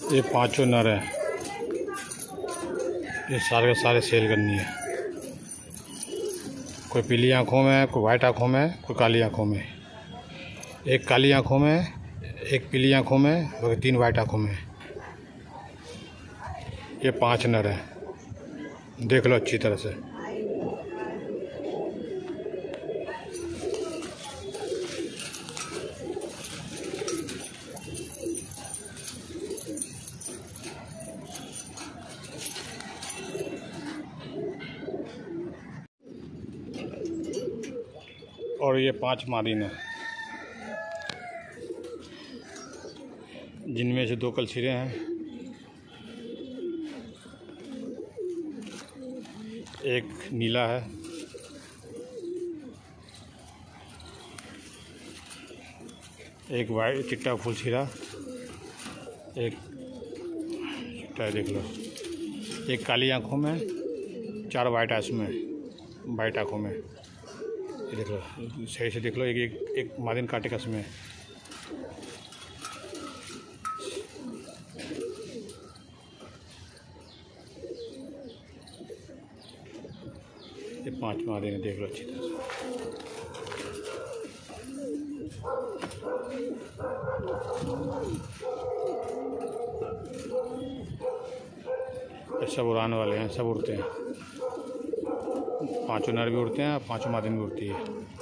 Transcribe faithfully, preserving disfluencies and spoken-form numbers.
ये पांचों नर हैं। ये सारे के सारे सेल करनी है। कोई पीली आँखों में, कोई वाइट आँखों में, कोई काली आँखों में। एक काली आँखों में, एक पीली आँखों में, बाकी तीन वाइट आँखों में। ये पांच नर हैं, देख लो अच्छी तरह से। और ये पांच मादिन हैं, जिनमें से दो कलछिरे हैं, एक नीला है, एक वाइट चिट्टा फूल छिरा, एक चिट्टा देख लो, एक काली आंखों में, चार वाइट आंखों में, वाइट आंखों में। ये देख लो, सही से देख लो। एक एक, एक मादिन काटे कस में। ये पांच मादिन देख लो अच्छी तरह से। सब उड़ाने वाले हैं, सब उड़ते हैं। पांचों नर भी उड़ते हैं, पांचों मादिन भी उड़ती है।